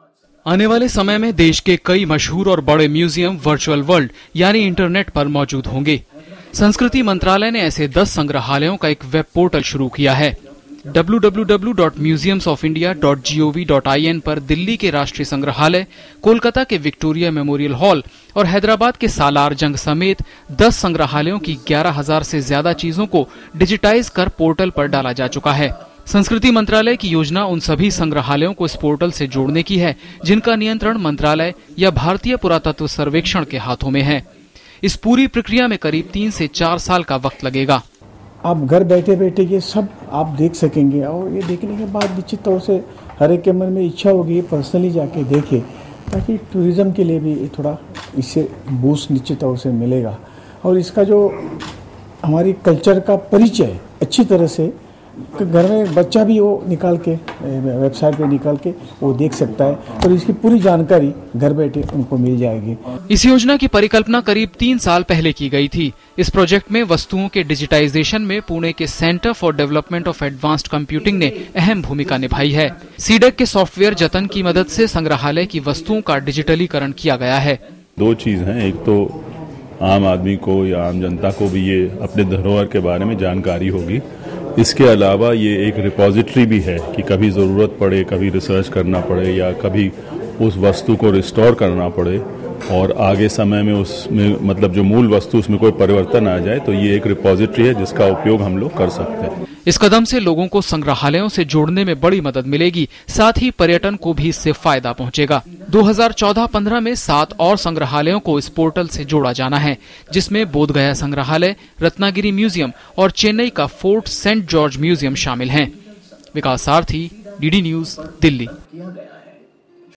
आने वाले समय में देश के कई मशहूर और बड़े म्यूजियम वर्चुअल वर्ल्ड यानी इंटरनेट पर मौजूद होंगे। संस्कृति मंत्रालय ने ऐसे 10 संग्रहालयों का एक वेब पोर्टल शुरू किया है। www.museumsofindia.gov.in पर दिल्ली के राष्ट्रीय संग्रहालय, कोलकाता के विक्टोरिया मेमोरियल हॉल और हैदराबाद के सालार जंग समेत 10 संग्रहालयों की 11,000 से ज्यादा चीजों को डिजिटाइज कर पोर्टल पर डाला जा चुका है। संस्कृति मंत्रालय की योजना उन सभी संग्रहालयों को इस पोर्टल से जोड़ने की है जिनका नियंत्रण मंत्रालय या भारतीय पुरातत्व सर्वेक्षण के हाथों में है। इस पूरी प्रक्रिया में करीब 3 से 4 साल का वक्त लगेगा। आप घर बैठे बैठे ये सब आप देख सकेंगे और ये देखने के बाद निश्चित तौर से हर एक के मन में इच्छा होगी पर्सनली जाके देखे, ताकि टूरिज्म के लिए भी थोड़ा इससे बूस्ट निश्चित तौर से मिलेगा और इसका जो हमारी कल्चर का परिचय अच्छी तरह से घर में बच्चा भी वो निकाल के वेबसाइट पे निकाल के वो देख सकता है और इसकी पूरी जानकारी घर बैठे उनको मिल जाएगी। इस योजना की परिकल्पना करीब 3 साल पहले की गई थी। इस प्रोजेक्ट में वस्तुओं के डिजिटाइजेशन में पुणे के centre for development of advanced computing ने अहम भूमिका निभाई है। सीडेक के सॉफ्टवेयर जतन की मदद से संग्रहालय की वस्तुओं का डिजिटलीकरण किया गया है। 2 चीज हैं, एक तो आम आदमी को या आम जनता को भी ये अपने धरोहर के बारे में जानकारी होगी। इसके अलावा ये एक रिपोजिटरी भी है कि कभी ज़रूरत पड़े, कभी रिसर्च करना पड़े या कभी उस वस्तु को रिस्टोर करना पड़े और आगे समय में उसमें मतलब जो मूल वस्तु उसमें कोई परिवर्तन आ जाए तो ये एक रिपोजिटरी है जिसका उपयोग हम लोग कर सकते हैं। इस कदम से लोगों को संग्रहालयों से जोड़ने में बड़ी मदद मिलेगी, साथ ही पर्यटन को भी इससे फायदा पहुंचेगा। 2014-15 में 7 और संग्रहालयों को इस पोर्टल से जोड़ा जाना है, जिसमें बोधगया संग्रहालय, रत्नागिरी म्यूजियम और चेन्नई का फोर्ट सेंट जॉर्ज म्यूजियम शामिल हैं। विकास सारथी, डीडी न्यूज, दिल्ली।